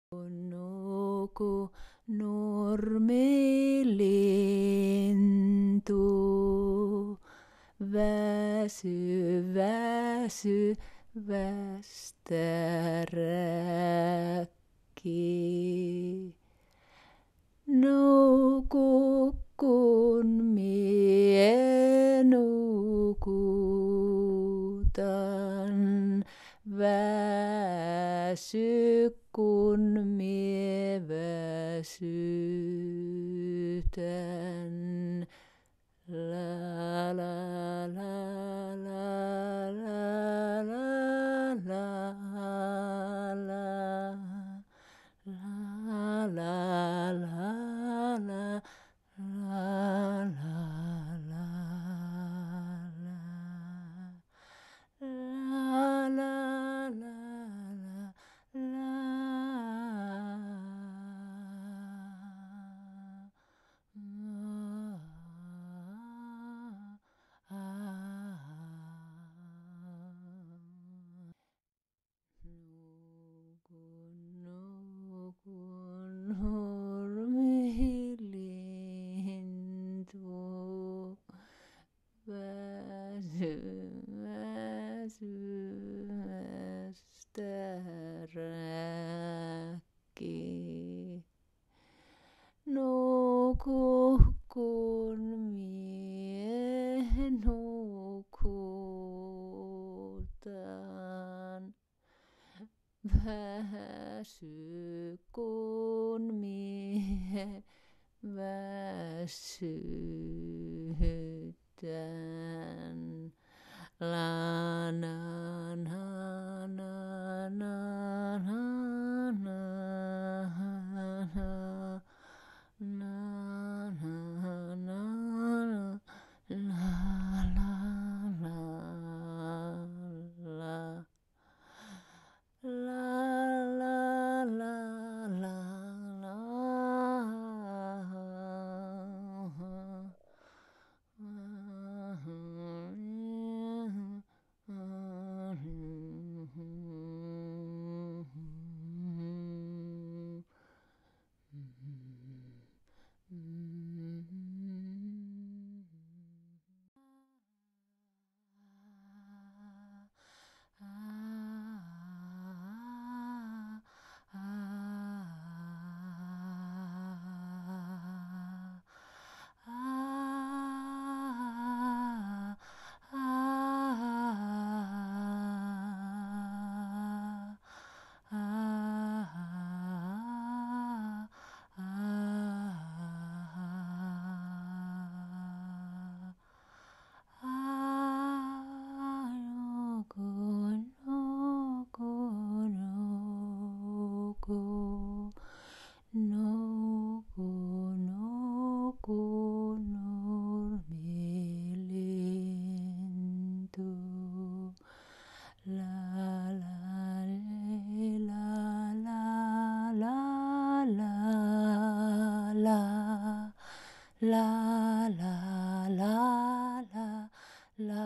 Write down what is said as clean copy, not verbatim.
Nuku nurmilintu, väsy, väsy, västäräkki. Nuku kun mie nukutan, väsy kun mie väsytän. La la la la la la la la la la la la nurmilintu, väsy, väsy, västäräkki. Nuku kun mie nukutan, väsy kun mie väsytän. La na na na na na na na na la la la la la la Nuku nurmilintu, la la la la la la la la la la la